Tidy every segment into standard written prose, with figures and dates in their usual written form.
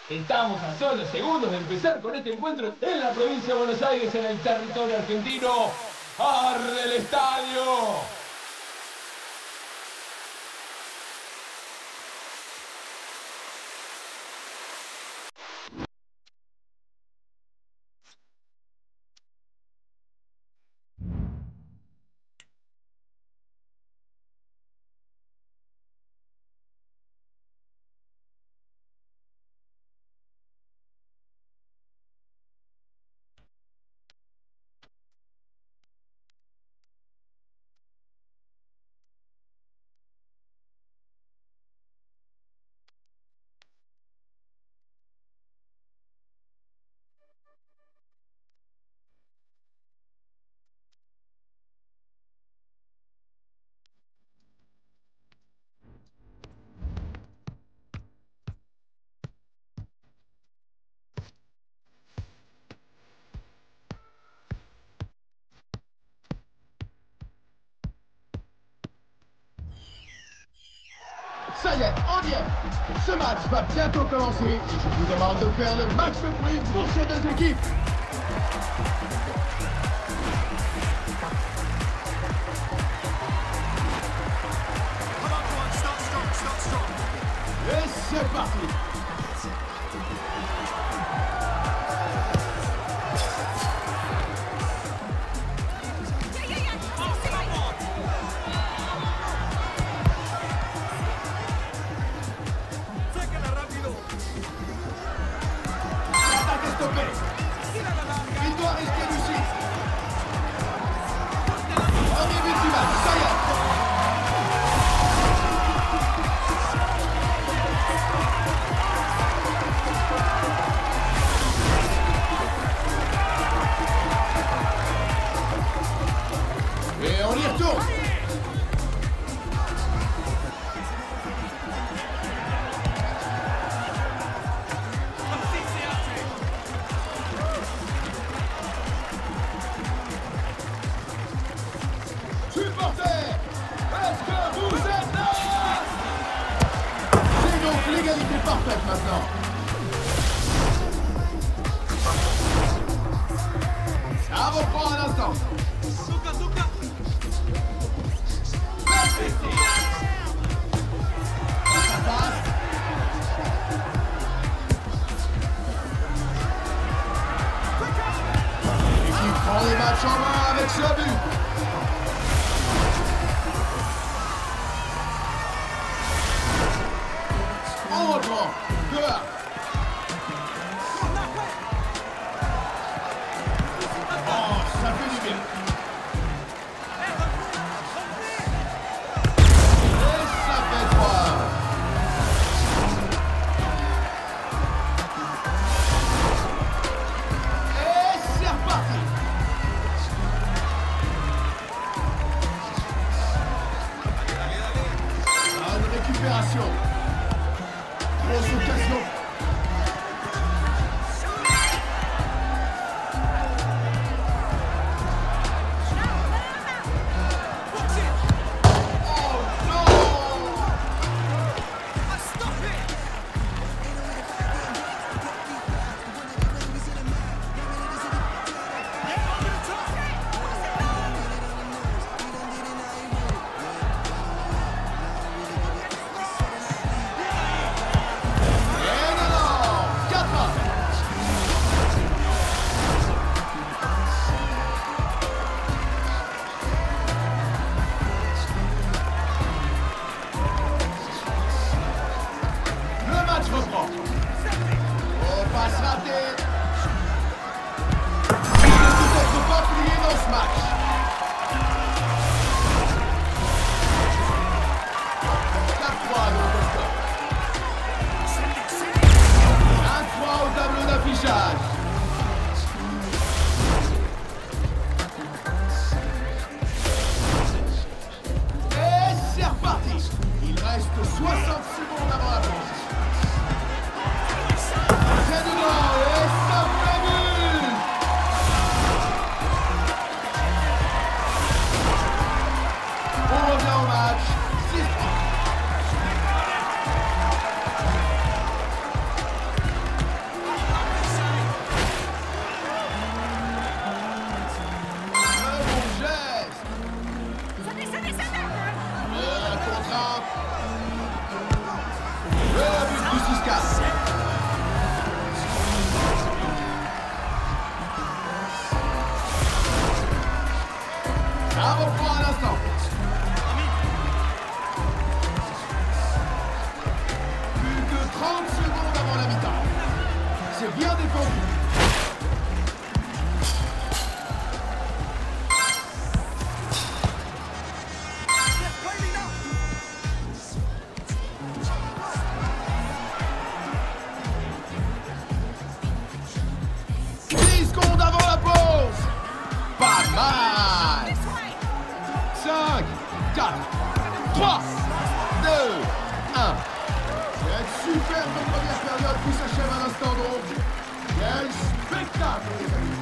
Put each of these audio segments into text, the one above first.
Estamos a solo segundos de empezar con este encuentro en la provincia de Buenos Aires, en el territorio argentino. ¡Arde el estadio! Ça y est, on y est. Ce match va bientôt commencer et je vous demande de faire le max de bruit pour ces deux équipes. Et c'est parti. Il doit rester lucide. Premier but du match, ça y est. Et on y retourne. Supporters, est-ce que vous êtes là? C'est donc l'égalité parfaite maintenant. Ça reprend à l'instant. Ça passe. L'équipe prend les matchs en main avec ce but. On reprend. 2-1. Oh, ça fait du bien. Et ça fait 3. Et c'est reparti. Bonne récupération. Grosse occasion. Oh non! Et non, non! 4-1. Le match reprend. Oh, passe ratée. Il ne peut être pas plié dans ce match. 4-3 donc au score. 1-3 au tableau d'affichage. Et c'est reparti. Il reste 60 secondes avant la pause. C'est dedans et ça fait but. On revient au match. 6-3. cascade. Ça reprend à l'instant. Plus que 30 secondes avant la mi-temps. C'est bien défendu. Pas mal. 5, 4, 3, 2, 1. Cette superbe première période qui s'achève à l'instant donc. Quel spectacle, les amis.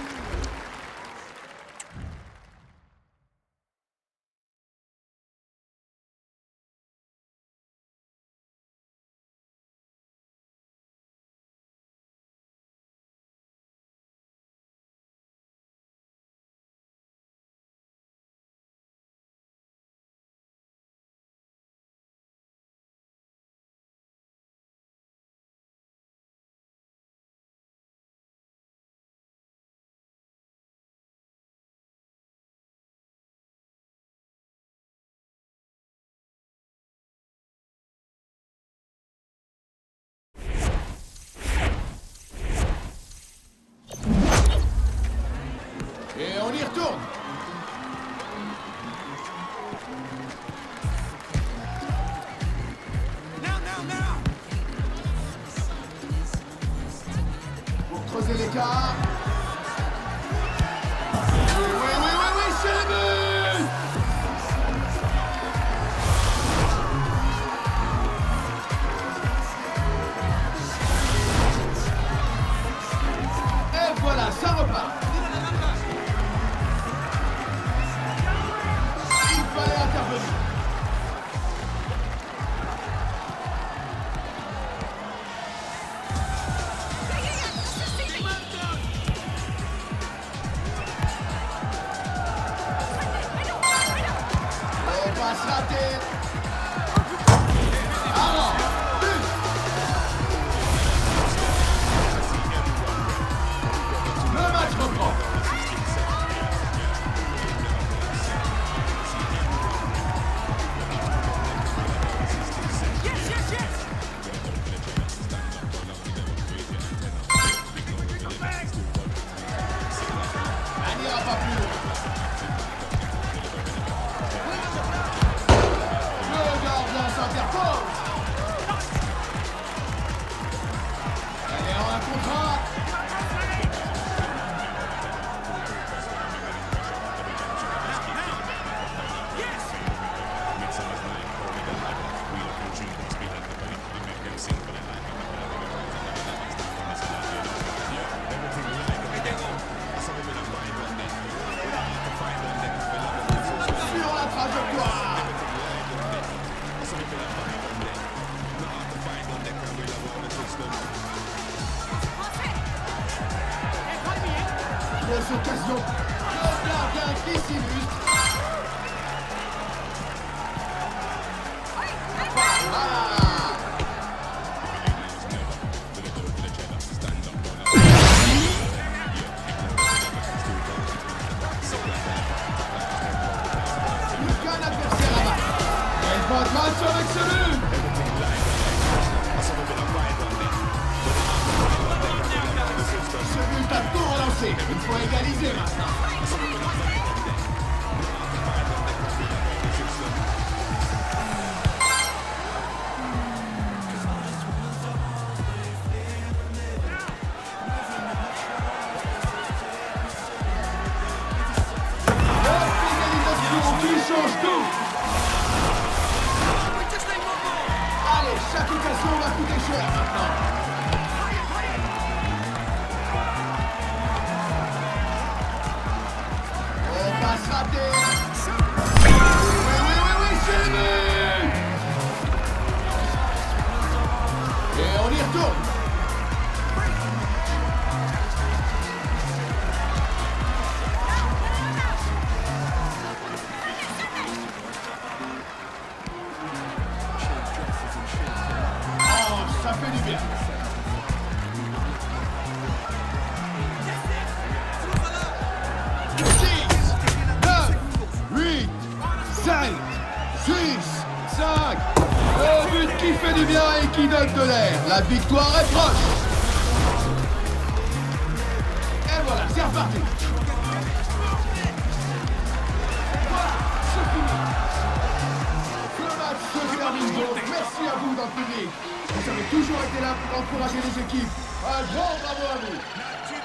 Et on y retourne. Pour creuser l'écart. Oui, c'est le but. Et voilà, ça repart. Raté. Alors, but. Le match reprend. Ça n'ira pas plus loin. S'interpose. Allez, en un contrat. Sur la trajectoire. Grosse occasion. Le gardien qui s'illustre. Aucun adversaire à battre. Elle va match avec ce but. Ce but a tout relancé. Il faut égaliser maintenant. L'égalisation qui change tout. Allez, chaque occasion va coûter cher maintenant. Raté. Oui, c'est le but. Et on y retourne. Oh, ça fait du bien. 8, 7, 6, 5. Le but qui fait du bien et qui donne de l'air. La victoire est proche. Et voilà, c'est reparti. Voilà, c'est fini. Le match se termine donc. Merci à vous dans le public. Vous avez toujours été là pour encourager les équipes. Un grand bravo à vous.